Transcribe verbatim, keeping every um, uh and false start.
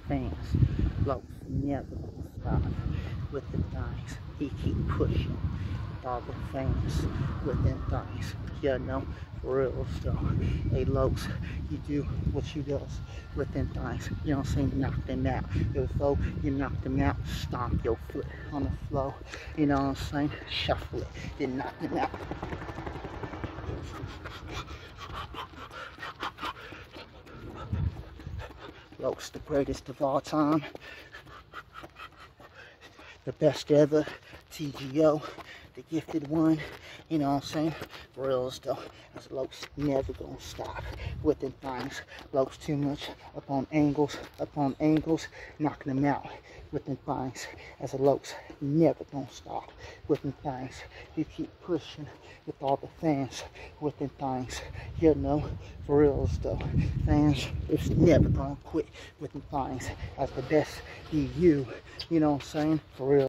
fans. Locs never gonna stop with the things. He keep pushing all the fans with them things. Yeah, no, for real stuff. Hey, Locs, you do what you does with them things. You know what I'm saying? Knock them out. If so, you knock them out, stomp your foot on the floor. You know what I'm saying? Shuffle it, then knock them out. Locs, the greatest of all time, the best ever, T G O, the gifted one, you know what I'm saying? For real stuff. As Locs never gonna stop with them things. Locs too much upon angles, upon angles, knocking them out with them things. As a Locs never gonna stop with them things. You keep pushing with all the fans with them things. You know, for real stuff. Fans, it's never gonna quit with them things. As the best be you, you know what I'm saying? For real.